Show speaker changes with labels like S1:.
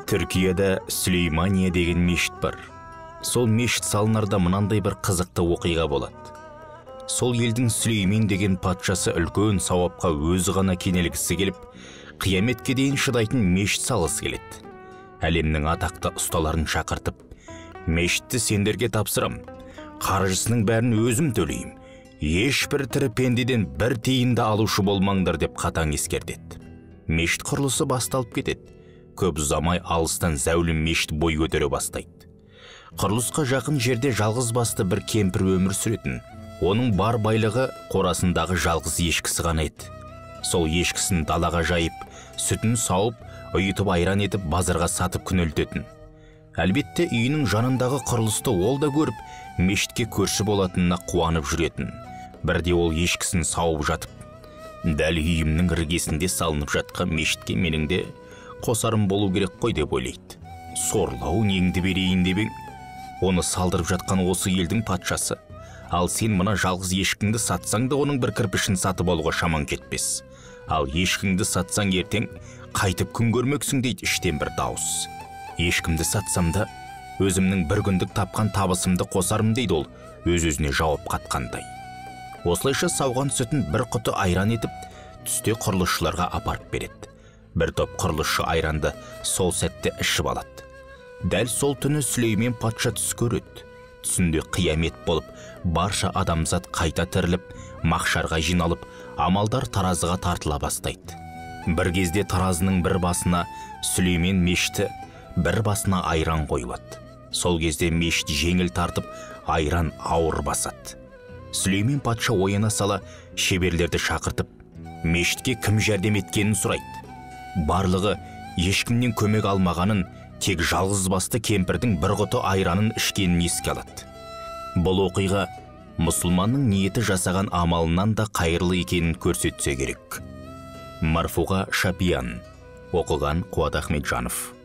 S1: Түркияда Сүлеймания деген мешіт бар. Сол мешіт салынарда мынандай бір қызықты оқиға болады. Сол елдің Сүлеймен деген патшасы үлкен сауапқа өзі ғана кенелгісі келіп, қияметке дейін шыдайтын мешіт салғысы келеді. Әлемнің атақты ұсталарын шақыртып, мешітті сендерге тапсырам, қаржысының бәрін өзім төлейм, ешбір тірі пендеден бір тиынды алушы болмаңдар деп қатаң ескертеді. Мешіт құрылысы басталып кетеді. Көп ұзамай алыстан зәулім мешіт бой көтере бастайды. Құрылысқа жақын жерде жалғыз басты бір кемпір өмір сүретін. Оның бар байлығы қорасындағы жалғыз ешкісі ғана еді. Сол ешкісін далаға жайып, сүтін сауып, ұйытып айран етіп базарға сатып күнелтетін. Әлбетте үйінің жанындағы құрылысты ол да көріп, мешітке көрші болатынына қуанып жүретін. Бірде ол ешкісін сауып жатып, дәл үйімнің іргесінде салынып жатқан мешітке менің де қосарым болу керек қой деп ойлайды. Сорлау неңді берейін деп ең? Оны салдырып жатқан осы елдің патшасы. Ал сен мына жалғыз ешкіңді сатсаң да оның бір кірпішін сатып алуға шамаң кетпес. Ал ешкіңді сатсаң ертең қайтып күн көрмексің дейді іштен бір дауыс. Ешкімді сатсам да өзімнің бір күндік тапқан табысымды қосарым дейді ол, өз-өзіне жауап қатқандай. Осылайша сауған сүтін бір құты айран етіп, түсте құрылысшыларға апарып береді. Бір топ құрылысшы айранды сол сәтте ішіп алады. Дәл сол түні Сүлеймен патша түс көреді. Түсінде қиямет болып, барша адамзат қайта тіріліп, махшарға жиналып, амалдар таразыға тартыла бастайды. Бір кезде таразының бір басына Сүлеймен мешіті, бір басына айран қойылады. Сол кезде мешіт жеңіл тартып, айран ауыр басады. Сүлеймен патша ояна сала шеберлерді шақыртып, мешітке кім жәрдем еткенін сұрайды. Барлығы ешкімнен көмек алмағанын, тек жалғыз басты кемпірдің бір құты айранын ішкенін еске алады. Бұл оқиға мұсылманның ниеті жасаған амалынан да қайырлы екенін көрсетсе керек. Марфуға Шапиян. Оқыған Қуат Ахметжанов.